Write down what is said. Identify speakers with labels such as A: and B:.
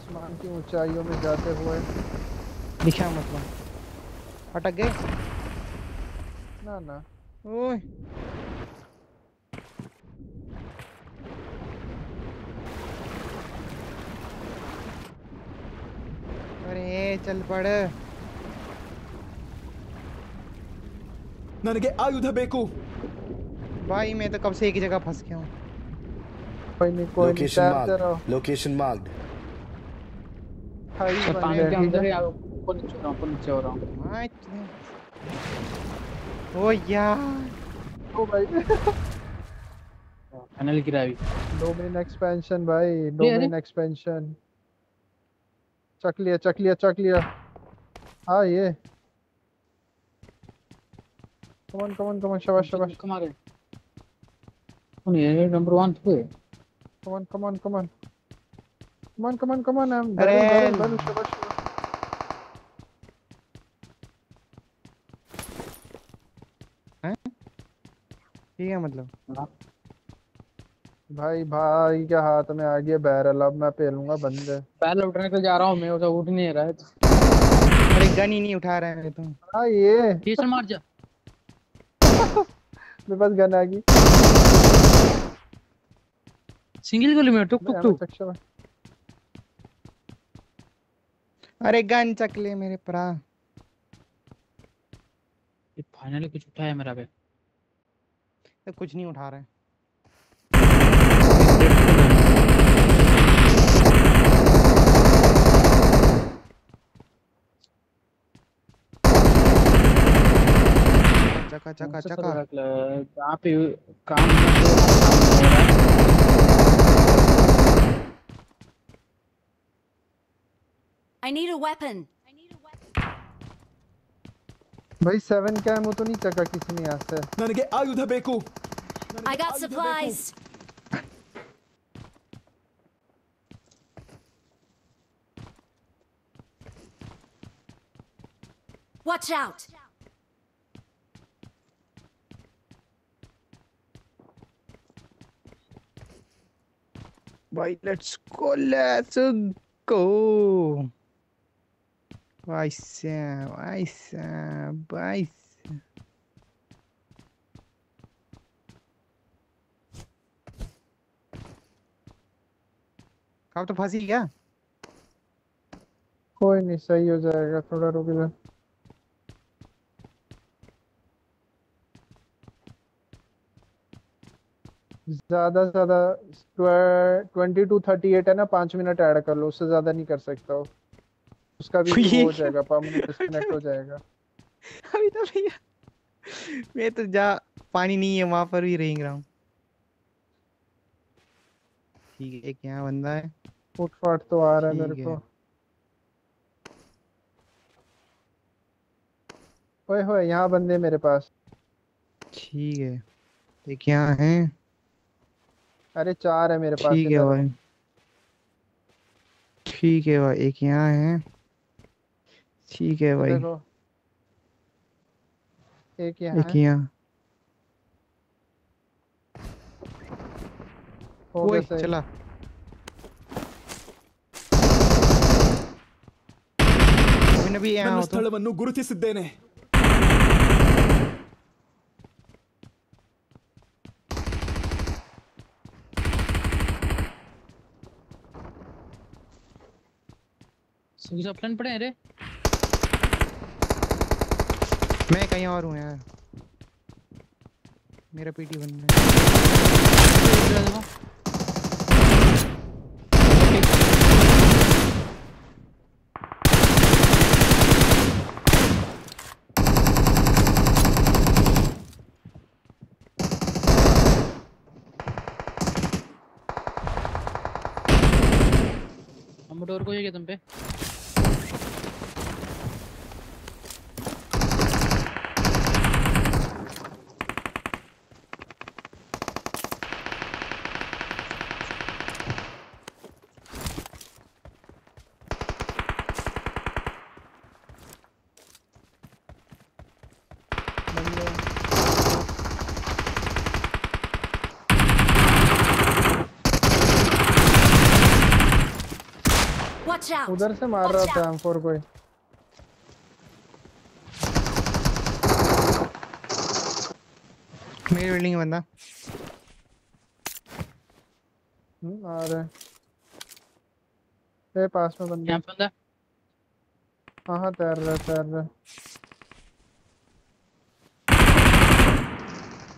A: आसमान की ऊंचाइयों में जाते हुए।
B: दिखा मतलब अटक गए।
A: ना ना।
B: ओए अरे चल पड़।
C: ನನಗೆ ಆಯುಧ ಬೇಕು.
B: भाई मैं तो कब से एक ही जगह फंस गया हूँ।
A: कोई नहीं,
D: लोकेशन
A: तैरते
D: मार्क्ड,
A: रहो।
D: Location marked.
A: भाई
E: अच्छा,
A: बन
E: पानी
A: गए,
E: के
A: ठीक
E: अंदर
A: है।
E: ही ऊपर नीचे हो रहा हूँ, ऊपर नीचे हो रहा हूँ।
B: ओ यार
A: ओ भाई।
E: फाइनल गिरा अभी।
A: डोमेन एक्सपेंशन भाई,
E: अरे अरे
A: डोमेन एक्सपेंशन। चक लिया, चक लिया, चक लिया। हाँ ये। कमन कमन कमन,
E: कौन
A: शाबाश
E: सा
A: शाबाश।
E: धक्का मारे? कौन ये नंबर 1 पे?
A: Come on come on come on come on come on come on, I am
B: अरे
A: बैरल बैरल बैरल, शाबाश शाबाश।
B: हैं? ठीक है मतलब
E: हाँ।
A: भाई भाई क्या हाथ में आ गया बैरल, अब मैं पेलूंगा बंदे।
E: पहले उठने के जा रहा हूँ मैं, उठा उठ नहीं रहा है तो।
B: अरे गन ही नहीं उठा रहे हैं तुम।
A: हाँ ये।
E: तीसरा मार जा।
A: मेरे पास गन आ गई।
E: सिंगल गोली में टुक
A: भाई
E: टुक
A: एमो
E: टुक।
A: चक शाबाश।
B: अरे गन चक ले मेरे परा।
E: ये फाइनली कुछ उठाया मेरा पे।
B: तो कुछ नहीं उठा रहे। चका
E: कौन
B: चका
E: सा
B: चका।
E: सर्वर जहाँ पे काम हो रहा है।
F: I need a weapon.
A: भाई 7 का एमो तो नहीं चका किसी ने यहाँ से।
C: ನನಗೆ ಆಯುಧ ಬೇಕು.
F: I got supplies. Watch out.
B: भाई लेट्स गो। भाई साहब भाई। कब तो फंसी क्या?
A: कोई नहीं, सही हो जाएगा, थोड़ा रुक जा। ज्यादा से ज्यादा 22:38 है ना, 5 मिनट ऐड कर लो, उससे ज्यादा नहीं कर सकता हो। उसका भी वो हो जाएगा, परमानेंट डिस्कनेक्ट हो जाएगा।
B: अभी तो भैया मैं तो जा पानी नहीं है वहां पर भी रेंग रहा हूँ। ठीक है, क्या बंदा है?
A: फुट फाट तो आ रहा है मेरे
B: ठीक
A: को।
B: है।
A: ओए होए, यहाँ बंदे मेरे पास।
B: ठीक है, ये क्या है?
A: अरे 4 है मेरे पास,
B: ठीक है
A: इधर हो।
B: भाई। ठीक है भाई, एक यहाँ है। ठीक है भाई।
A: देखो, एक यहाँ
B: एक
A: है।
B: यहाँ।
A: हो गया
B: ओए
A: सही।
B: चला। अभी नबी यहाँ
C: ನನ್ನ
B: हो तो।
C: ಸ್ಥಳವನ್ನು ಗುರುತಿಸಿದ್ದೇನೆ.
E: सभी सब प्लान पड़े हैं रे।
B: मैं कहीं और हूँ यार। मेरा पीटी बन रहा है।
E: हम डोर को ये तुम पे।
F: Watch Watch out!
A: उधर से मार रहा था M4 कोई।
B: मेरी बिल्डिंग में बंदा।
A: आ रहे ए पास में बंदा।
E: यहाँ पे बंदा।
A: हाँ हाँ तैर रहा